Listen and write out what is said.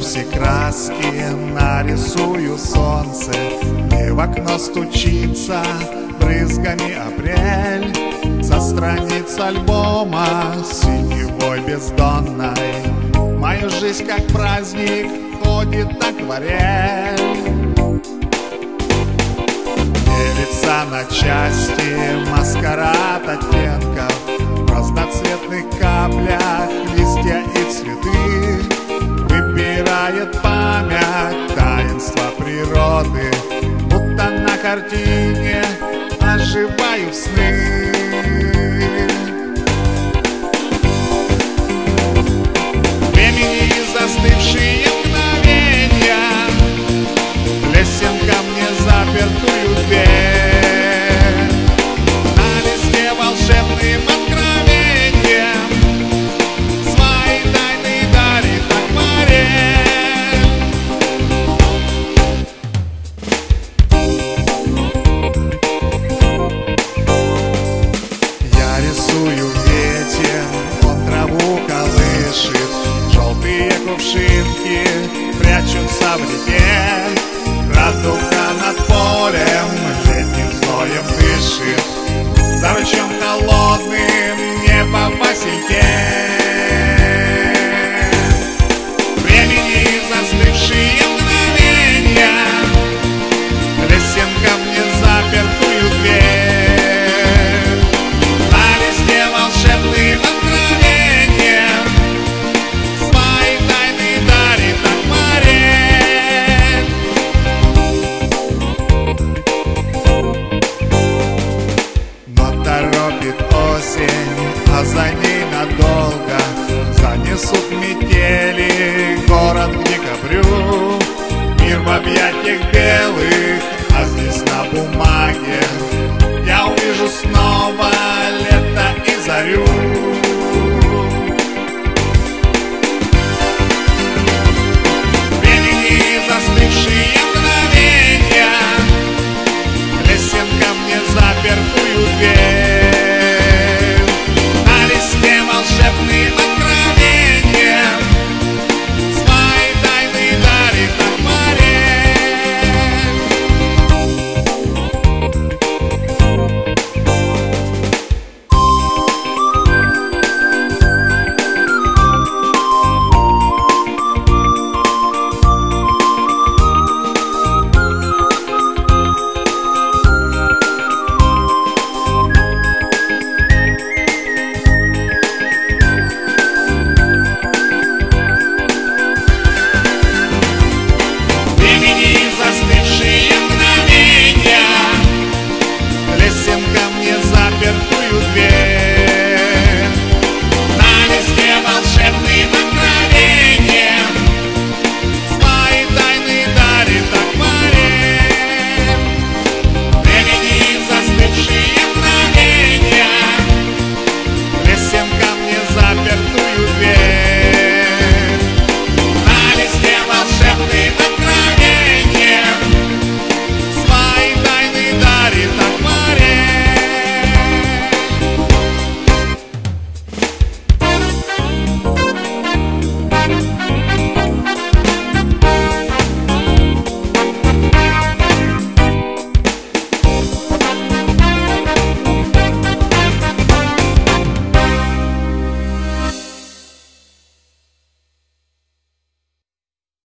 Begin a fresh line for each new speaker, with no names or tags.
все краски нарисую солнце, мне в окно стучится брызгами апрель. Со страниц альбома синевой бездонной мою жизнь как праздник ходит акварель. Делится на части маскарад оттенков, в разноцветных каплях листья и цветы. Выбирает память таинства природы, будто на картине оживают сны. Времени застывшие мгновения, лесенка мне запертую дверь. На листе волшебным откровением свои тайны дарит акварель. Я рисую ветер, он траву колышет, желтые кувшинки прячутся в реке. Радуга над полем летним зноем дышит, за ручьем холодным небо в васильке. Времени застывшие мгновения, лесенка мне запертую дверь. На листе волшебным откровением свои тайны дарит акварель. Но торопит осень, а за ней надолго занесут метели город к декабрю. Мир в объятиях белых, а здесь на бумаге я увижу снова лето и зарю.